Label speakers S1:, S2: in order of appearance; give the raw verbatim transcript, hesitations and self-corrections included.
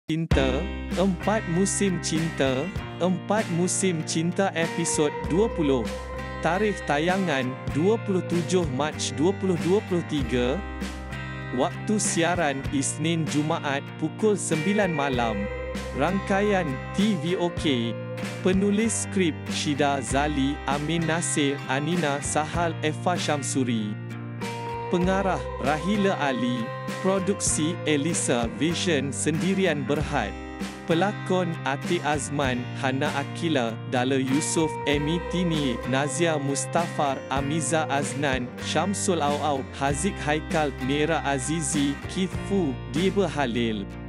S1: Cinta, Empat Musim Cinta, Empat Musim Cinta episod dua puluh. Tarikh tayangan dua puluh tujuh Mac dua ribu dua puluh tiga. Waktu siaran Isnin-Jumaat pukul sembilan malam. Rangkaian T V Okey. Penulis skrip Shida, Zali, Amin, Nasir, Anina, Sahal, Shamsuri. Pengarah Rahila Ali. Produksi Elisa, Vision Sendirian Berhad. Pelakon Atiq, Azman, Hanna, Aqeela, Dala, Yusuf, Amy, Tinie, Nazia, Mustafar, Amyza, Aznan, Shamsul, Au Au, Haziq, Haikal, Mera, Azizi, Keith Fu, Diba, Halil.